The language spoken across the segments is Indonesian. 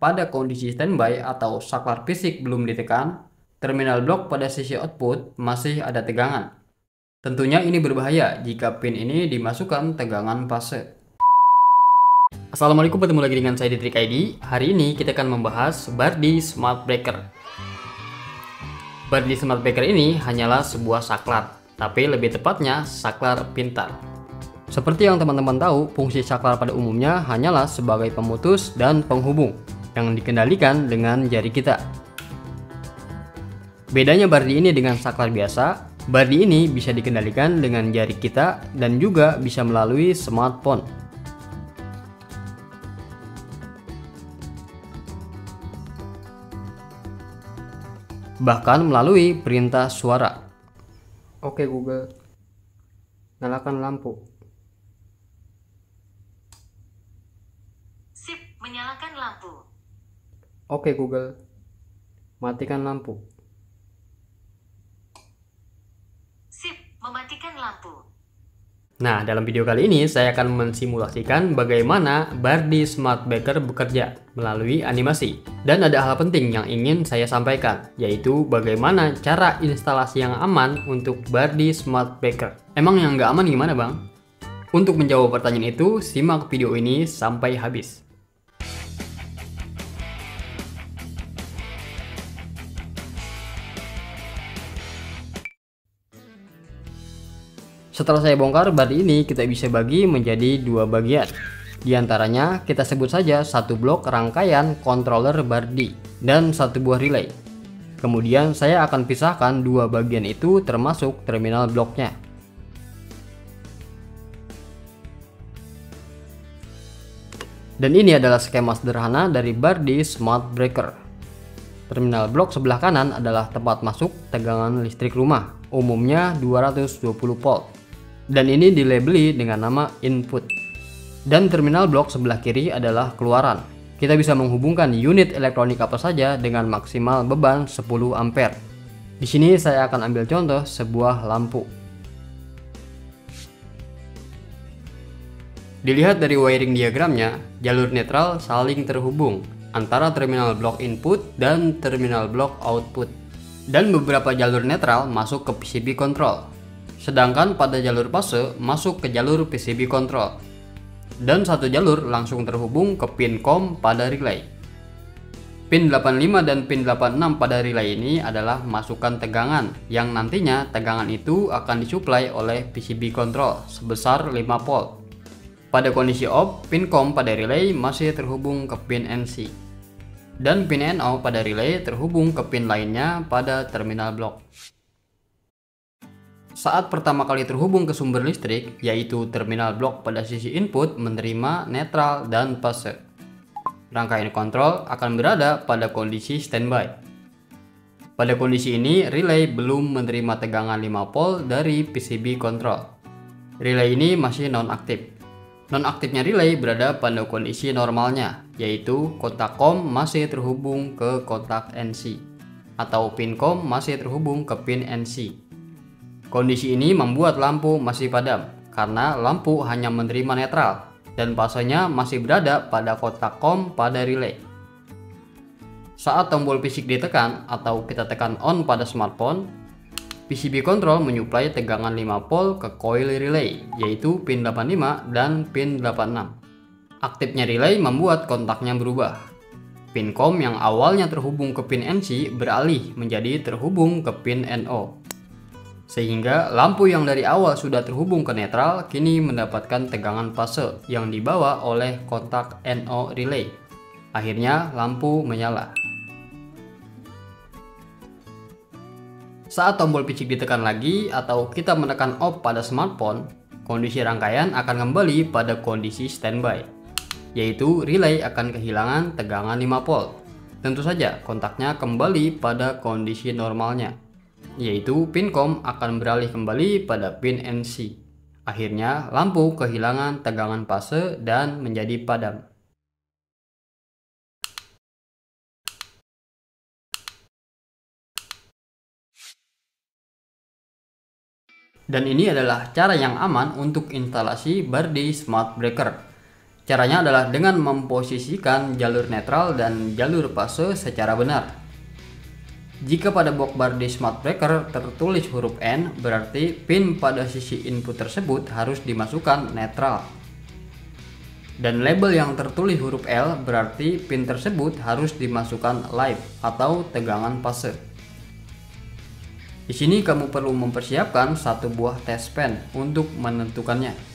pada kondisi standby atau saklar fisik belum ditekan, terminal blok pada sisi output masih ada tegangan. Tentunya ini berbahaya jika pin ini dimasukkan tegangan fase. Assalamualaikum, bertemu lagi dengan saya di Trik ID. Hari ini kita akan membahas Bardi Smart Breaker. Bardi Smart Breaker ini hanyalah sebuah saklar, tapi lebih tepatnya saklar pintar. Seperti yang teman-teman tahu, fungsi saklar pada umumnya hanyalah sebagai pemutus dan penghubung yang dikendalikan dengan jari kita. Bedanya Bardi ini dengan saklar biasa, Bardi ini bisa dikendalikan dengan jari kita dan juga bisa melalui smartphone. Bahkan melalui perintah suara. Oke Google, nyalakan lampu. Sip, menyalakan lampu. Oke Google, matikan lampu. Sip, mematikan lampu. Nah, dalam video kali ini saya akan mensimulasikan bagaimana Bardi Smart Breaker bekerja melalui animasi. Dan ada hal penting yang ingin saya sampaikan, yaitu bagaimana cara instalasi yang aman untuk Bardi Smart Breaker. Emang yang nggak aman gimana bang? Untuk menjawab pertanyaan itu, simak video ini sampai habis. Setelah saya bongkar, Bardi ini kita bisa bagi menjadi dua bagian. Di antaranya kita sebut saja satu blok rangkaian controller Bardi dan satu buah relay. Kemudian saya akan pisahkan dua bagian itu termasuk terminal bloknya. Dan ini adalah skema sederhana dari Bardi Smart Breaker. Terminal blok sebelah kanan adalah tempat masuk tegangan listrik rumah, umumnya 220 volt. Dan ini dilabeli dengan nama input. Dan terminal blok sebelah kiri adalah keluaran. Kita bisa menghubungkan unit elektronik apa saja dengan maksimal beban 10 ampere. Di sini saya akan ambil contoh sebuah lampu. Dilihat dari wiring diagramnya, jalur netral saling terhubung antara terminal blok input dan terminal blok output. Dan beberapa jalur netral masuk ke PCB control. Sedangkan pada jalur fase masuk ke jalur PCB control. Dan satu jalur langsung terhubung ke pin COM pada relay. Pin 85 dan pin 86 pada relay ini adalah masukan tegangan yang nantinya tegangan itu akan disuplai oleh PCB control sebesar 5 volt. Pada kondisi off, pin COM pada relay masih terhubung ke pin NC. Dan pin NO pada relay terhubung ke pin lainnya pada terminal blok. Saat pertama kali terhubung ke sumber listrik, yaitu terminal blok pada sisi input menerima netral dan fase. Rangkaian kontrol akan berada pada kondisi standby. Pada kondisi ini, relay belum menerima tegangan 5 volt dari PCB control. Relay ini masih non-aktif. Non-aktifnya relay berada pada kondisi normalnya, yaitu kontak COM masih terhubung ke kontak NC, atau pin COM masih terhubung ke pin NC. Kondisi ini membuat lampu masih padam, karena lampu hanya menerima netral, dan fasenya masih berada pada kontak COM pada relay. Saat tombol fisik ditekan, atau kita tekan on pada smartphone, PCB control menyuplai tegangan 5 volt ke coil relay, yaitu pin 85 dan pin 86. Aktifnya relay membuat kontaknya berubah. Pin COM yang awalnya terhubung ke pin NC beralih menjadi terhubung ke pin NO. Sehingga lampu yang dari awal sudah terhubung ke netral kini mendapatkan tegangan fase yang dibawa oleh kontak NO relay. Akhirnya lampu menyala. Saat tombol fisik ditekan lagi atau kita menekan off pada smartphone, kondisi rangkaian akan kembali pada kondisi standby, yaitu relay akan kehilangan tegangan 5 volt. Tentu saja kontaknya kembali pada kondisi normalnya, yaitu pin COM akan beralih kembali pada pin NC. Akhirnya lampu kehilangan tegangan fase dan menjadi padam. Dan ini adalah cara yang aman untuk instalasi Bardi Smart Breaker. Caranya adalah dengan memposisikan jalur netral dan jalur fase secara benar. Jika pada box bar di smart breaker tertulis huruf N, berarti pin pada sisi input tersebut harus dimasukkan netral. Dan label yang tertulis huruf L berarti pin tersebut harus dimasukkan live atau tegangan fase. Di sini kamu perlu mempersiapkan satu buah test pen untuk menentukannya.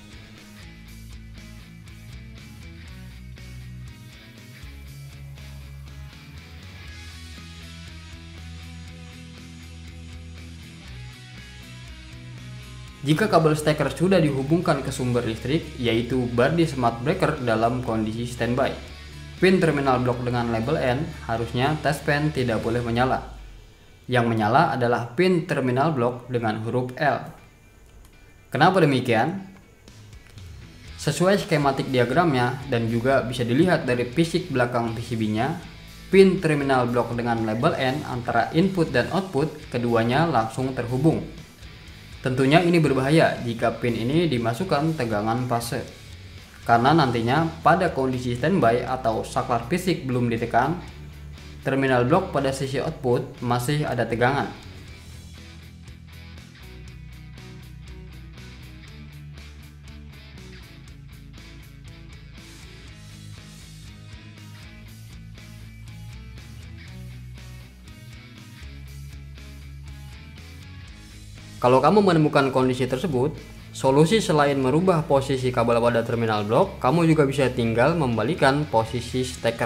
Jika kabel steker sudah dihubungkan ke sumber listrik, yaitu bar di smart breaker dalam kondisi standby, pin terminal blok dengan label N harusnya test pen tidak boleh menyala. Yang menyala adalah pin terminal blok dengan huruf L. Kenapa demikian? Sesuai skematik diagramnya dan juga bisa dilihat dari fisik belakang PCB-nya, pin terminal blok dengan label N antara input dan output keduanya langsung terhubung. Tentunya ini berbahaya jika pin ini dimasukkan tegangan fase, karena nantinya pada kondisi standby atau saklar fisik belum ditekan, terminal blok pada sisi output masih ada tegangan. Kalau kamu menemukan kondisi tersebut, solusi selain merubah posisi kabel pada terminal blok, kamu juga bisa tinggal membalikan posisi steker.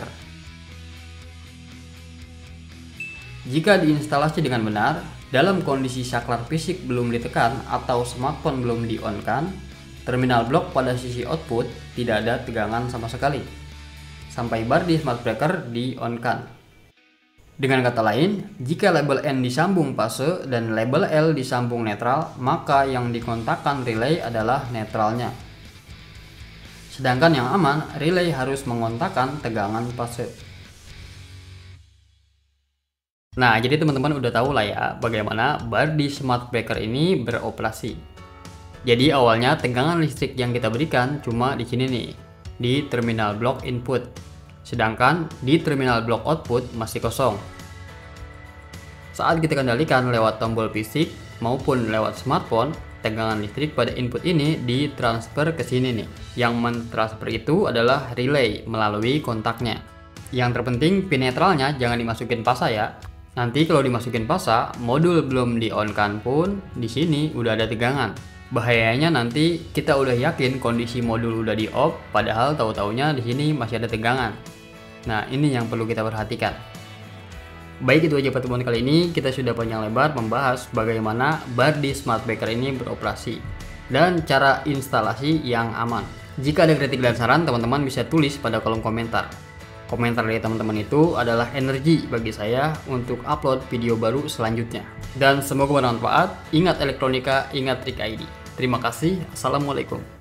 Jika diinstalasi dengan benar, dalam kondisi saklar fisik belum ditekan atau smartphone belum di-on-kan, terminal blok pada sisi output tidak ada tegangan sama sekali, sampai bar di smart breaker di-on-kan. Dengan kata lain, jika label N disambung fase dan label L disambung netral, maka yang dikontakkan relay adalah netralnya. Sedangkan yang aman, relay harus mengontakkan tegangan fase. Nah, jadi teman-teman udah tahu lah ya bagaimana bar di smart breaker ini beroperasi. Jadi awalnya tegangan listrik yang kita berikan cuma di sini nih, di terminal blok input. Sedangkan di terminal blok output masih kosong. Saat kita kendalikan lewat tombol fisik maupun lewat smartphone, tegangan listrik pada input ini ditransfer ke sini nih. Yang mentransfer itu adalah relay melalui kontaknya. Yang terpenting pin netralnya jangan dimasukin pasa ya. Nanti kalau dimasukin pasa, modul belum di-on-kan pun di sini udah ada tegangan. Bahayanya nanti kita udah yakin kondisi modul udah di-off, padahal tahu-taunya di sini masih ada tegangan. Nah, ini yang perlu kita perhatikan. Baik, itu aja pertemuan kali ini. Kita sudah panjang lebar membahas bagaimana bar di smart breaker ini beroperasi dan cara instalasi yang aman. Jika ada kritik dan saran, teman-teman bisa tulis pada kolom komentar. Komentar dari teman-teman itu adalah energi bagi saya untuk upload video baru selanjutnya. Dan semoga bermanfaat. Ingat elektronika, ingat Trik ID. Terima kasih. Assalamualaikum.